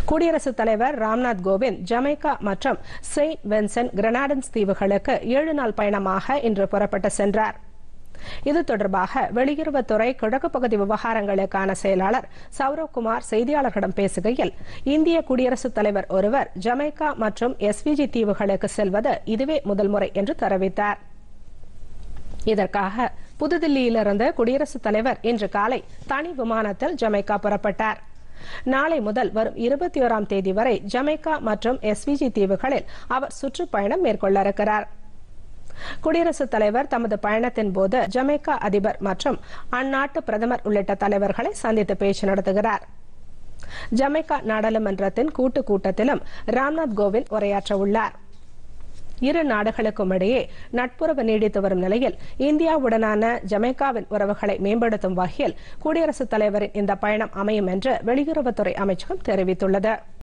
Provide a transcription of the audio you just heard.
குடியரசுத் தலைவர் ராம்நாத் கோவிந்த் ஜமைக்கா மற்றும் செயின்ட் வின்சென்ட் கிரனாடன்ஸ் தீவுகளுக்கு 7 நாள் பயணமாக இன்று புறப்பட்டு சென்றார். இது தொடர்பாக வெளியுறவுத்துறை கிழக்கு பகுதி விவகாரங்களுக்கான செயலாளர் சௌரவ்குமார் செய்தியாளர்களிடம் பேசுகையில், இந்திய குடியரசுத் தலைவர் ஒருவர் ஜமைக்கா மற்றும் எஸ்விஜி தீவுகளுக்கு செல்வது இதுவே முதல் முறை என்று தெரிவித்தார். இதற்காக புதுதில்லியிலிருந்து குடியரசுத் தலைவர் இன்று காலை தனி விமானத்தில் ஜமைக்கா புறப்பட்டார். நாளை முதல் வரும் 21ஆம் தேதி வரை ஜமைக்கா மற்றும் எஸ்விஜி தீவுகளில் அவர் சுற்றுப்பயணம் மேற்கொள்ள இருக்கிறார். குடியரசுத் தலைவர் தமது பயணத்தின் போது ஜமைக்கா அதிபர் மற்றும் அந்நாட்டு பிரதமர் உள்ளிட்ட தலைவர்களை சந்தித்து பேச்சு நடத்துகிறார். ஜமைக்கா நாடாளுமன்றத்தின் கூட்டத்திலும் ராம்நாத் கோவிந்த் உரையாற்ற உள்ளார். இரு நாடுகளுக்கும் இடையே நட்புறவு நீடித்து வரும் நிலையில் இந்தியாவுடனான ஜமைக்காவின் உறவுகளை மேம்படுத்தும் வகையில் குடியரசுத் தலைவரின் இந்த பயணம் அமையும் என்று வெளியுறவுத்துறை அமைச்சகம் தெரிவித்துள்ளது.